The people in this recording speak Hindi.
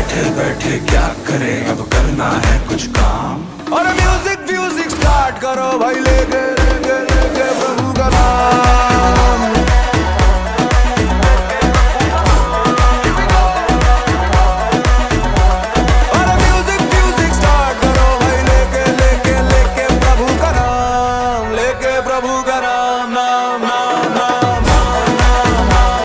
बैठे बैठे क्या करें, अब करना है कुछ काम। और म्यूजिक म्यूजिक स्टार्ट करो भाई लेके